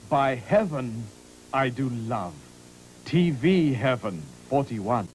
By heaven, I do love. TV Heaven 41.